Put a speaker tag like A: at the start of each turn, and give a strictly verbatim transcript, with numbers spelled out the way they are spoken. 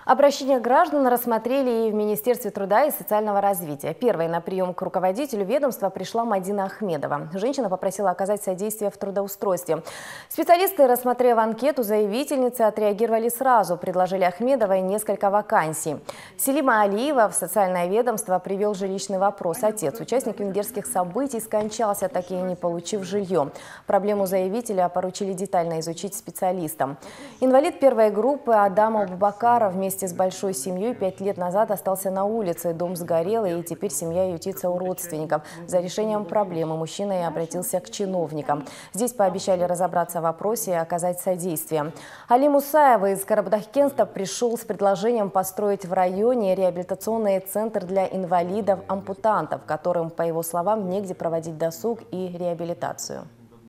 A: Обращения граждан рассмотрели и в Министерстве труда и социального развития. Первой на прием к руководителю ведомства пришла Мадина Ахмедова. Женщина попросила оказать содействие в трудоустройстве. Специалисты, рассмотрев анкету, заявительницы отреагировали сразу, предложили Ахмедовой несколько вакансий. Селима Алиева в социальное ведомство привел жилищный вопрос. Отец, участник венгерских событий, скончался, так и не получив жилье. Проблему заявителя поручили детально изучить специалистам. Инвалид первой группы Адам Абубакаров вместе с большой семьей пять лет назад остался на улице. Дом сгорел, и теперь семья ютится у родственников. За решением проблемы мужчина и обратился к чиновникам. Здесь пообещали разобраться в вопросе и оказать содействие. Али Мусаева из Карабудаккенста пришел с предложением построить в районе реабилитационный центр для инвалидов-ампутантов, которым, по его словам, негде проводить досуг и реабилитацию.